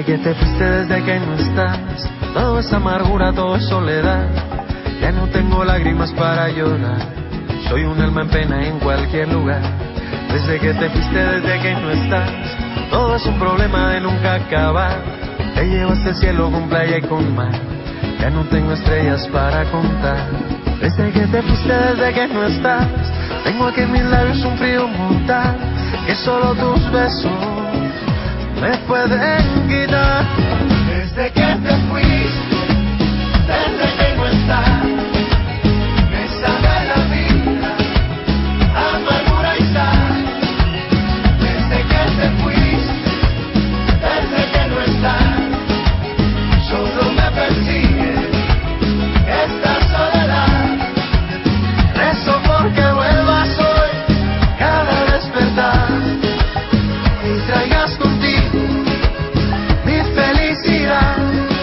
Desde que te fuiste, desde que no estás, todo es amargura, todo es soledad. Ya no tengo lágrimas para llorar, soy un alma en pena en cualquier lugar. Desde que te fuiste, desde que no estás, todo es un problema de nunca acabar. Te llevaste al cielo con playa y con mar, ya no tengo estrellas para contar. Desde que te fuiste, desde que no estás, tengo aquí en mis labios un frío mortal, que solo tus besos me pueden quitar. Desde que te fuiste, desde que no estás, me sabe la vida, amargura y sal. Desde que te fuiste, desde que no estás, solo me persigue esta soledad. Rezo porque vuelvas hoy, cada despertar, y traigas contigo mi felicidad.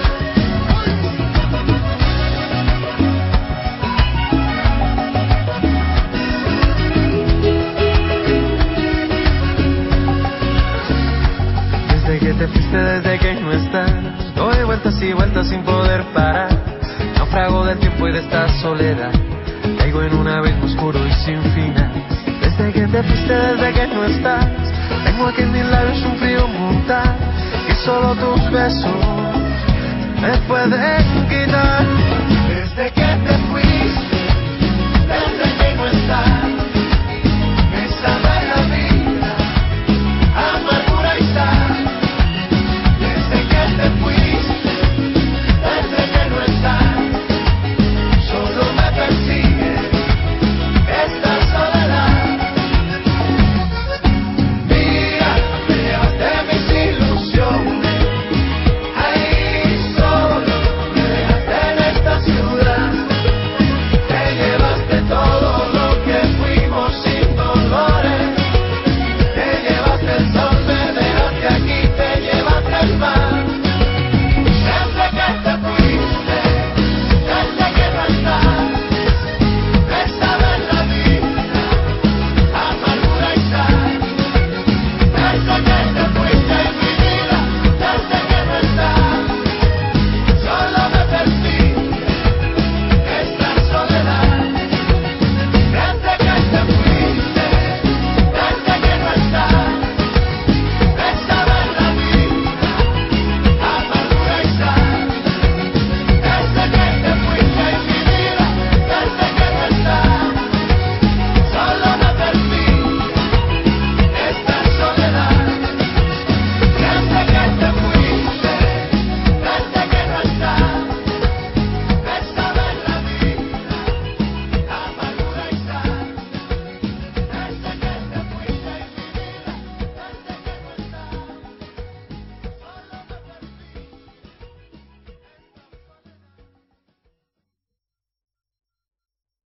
Desde que te fuiste, desde que no estás, doy vueltas y vueltas sin poder parar. Naufrago del tiempo y de esta soledad, caigo en un abismo oscuro y sin final. Desde que te fuiste, desde que no estás, tengo aquí en mis labios un frío mortal, que solo tus besos me pueden quitar.